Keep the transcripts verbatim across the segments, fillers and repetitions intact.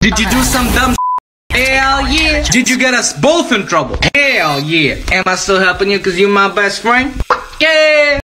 Did you do some dumb s***? Hell yeah. Did you get us both in trouble? Hell yeah. Am I still helping you because you're my best friend? Yeah.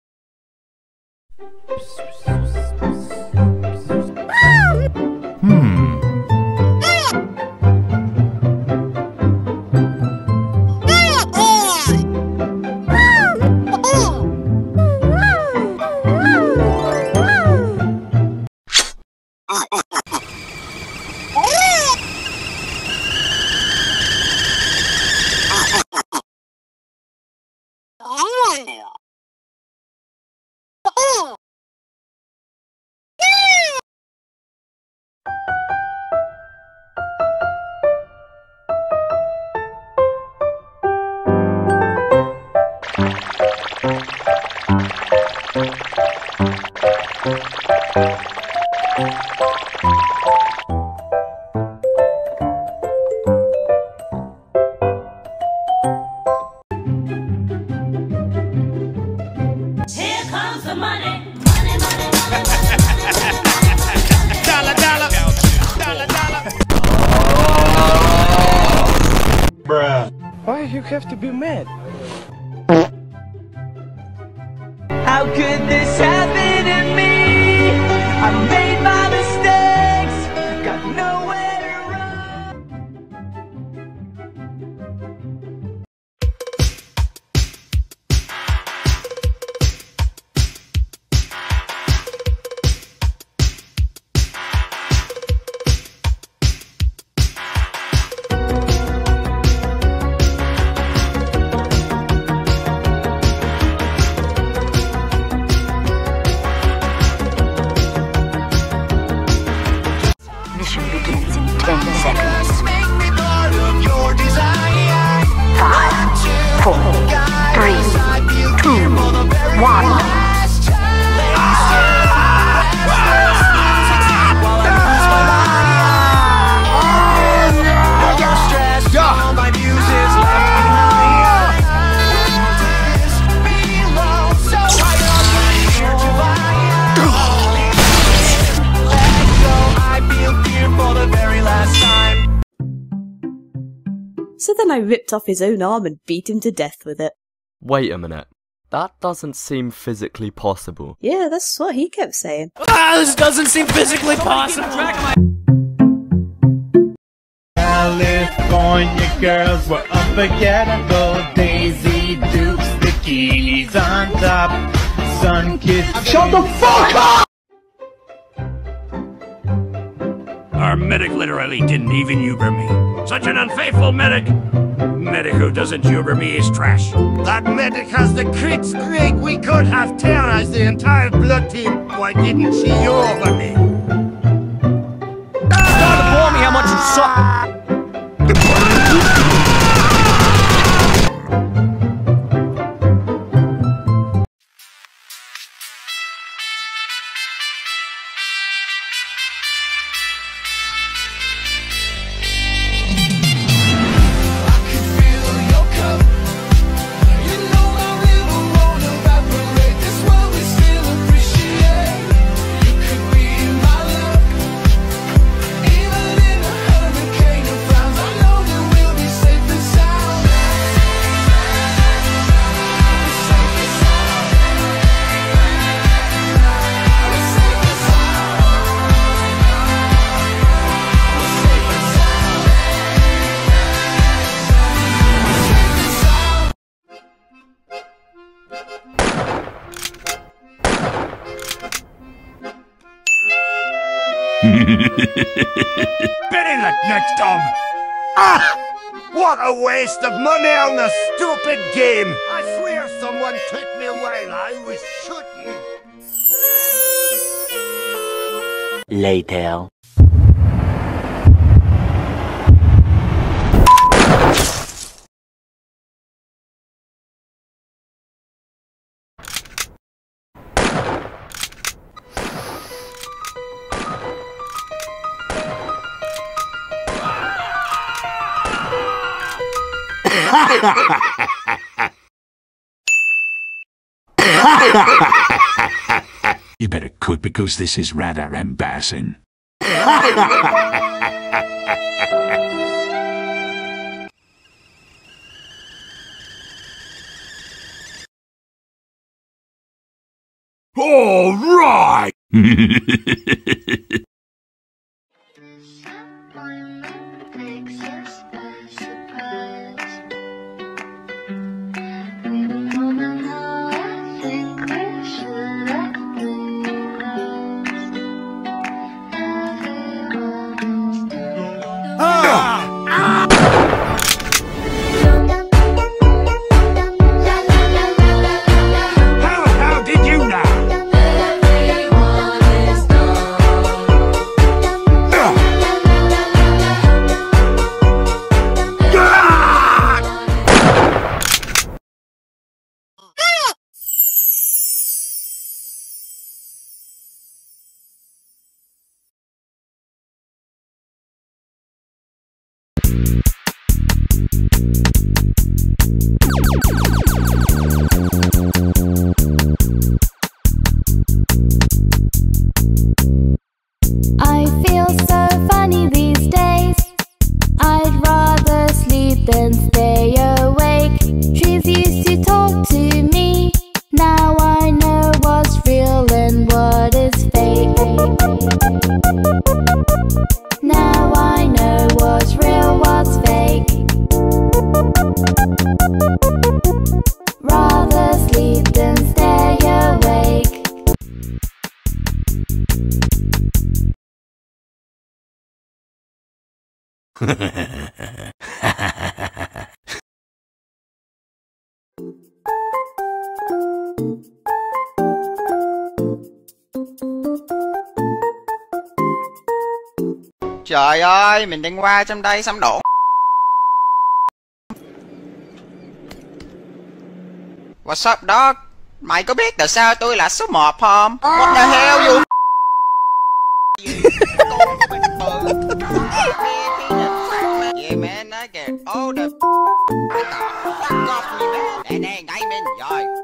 Why you have to be mad? How could this happen to me? I made my mistakes, got nowhere to Begins in ten seconds. Five, four, three, two, one. So then I ripped off his own arm and beat him to death with it. Wait a minute. That doesn't seem physically possible. Yeah, that's what he kept saying. Ah, this doesn't seem physically possible. California girls were unforgettable. Daisy Dukes, bikinis on top, sun-kissed. Shut the fuck up! Our medic literally didn't even Uber me. Such an unfaithful medic! Medic who doesn't Uber me is trash. That medic has the crits great. We could have terrorized the entire blood team. Why didn't she Uber me? Start to bore me how much you suck! Benny that next dog! Ah! What a waste of money on the stupid game! I swear someone took me while I was shooting. Later. You better quit because this is rather embarrassing. All right! I feel so funny these days. I'd rather sleep than stay awake. Trees used to talk to me. Now I know what's real and what is fake. Now I know what's real, what's fake. Rather sleep than stay awake. Trời ơi, mình đang qua trong đây xong đổ. What's up dog? Mày có biết tại sao tôi là số một không? What the hell you? Yeah man, I get all the fuck off me man. Nè nè, ngay mình rồi.